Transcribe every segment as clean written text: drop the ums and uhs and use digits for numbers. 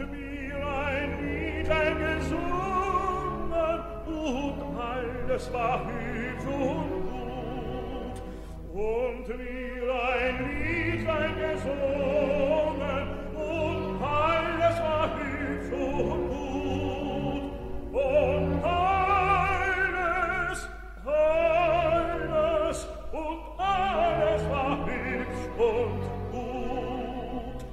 mir ein Liedlein gesungen, und alles war hübsch und gut. Und mir ein Liedlein gesungen, und alles war hübsch und gut. Und alles und alles war hübsch und gut.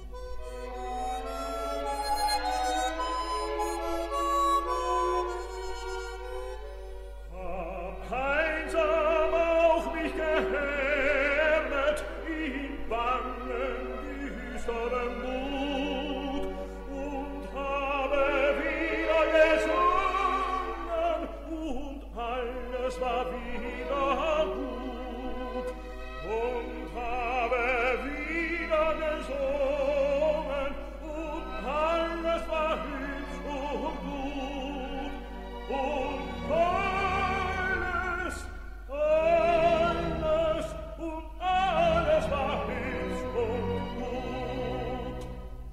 Hab einsam auch mich gehärmet in bangen, düsteren Mut und habe wieder gesungen und alles war wieder gut und habe wieder gesungen und alles war hübsch und gut und alles und alles war hübsch und gut.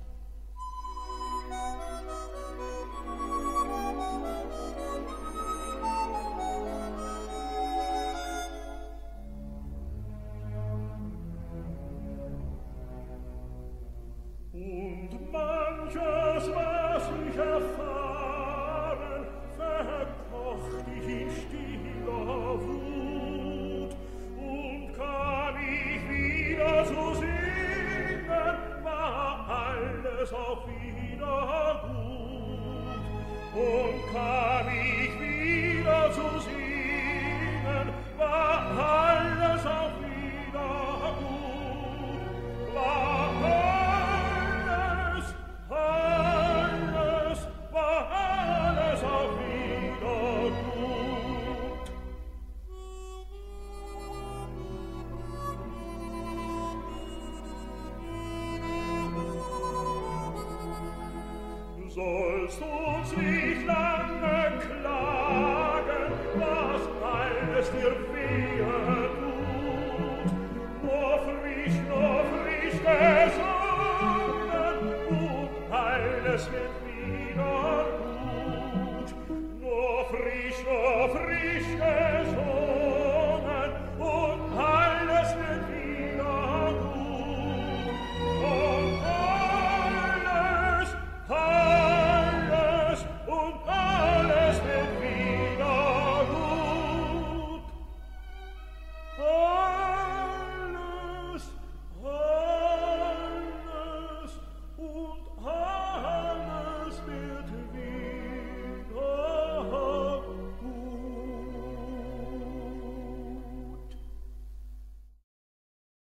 Und manches, was ich erfahren, verkocht ich in stiller Wut. Und kam ich wieder zu singen, war alles auch wieder gut. Und kam ich wieder zu singen, war alles auch wieder gut. War alles auch wieder gut. Sollst uns nicht lange klagen, was alles dir wehe tut. Nur frisch gesungen und alles wird wieder gut. Nur frisch gesungen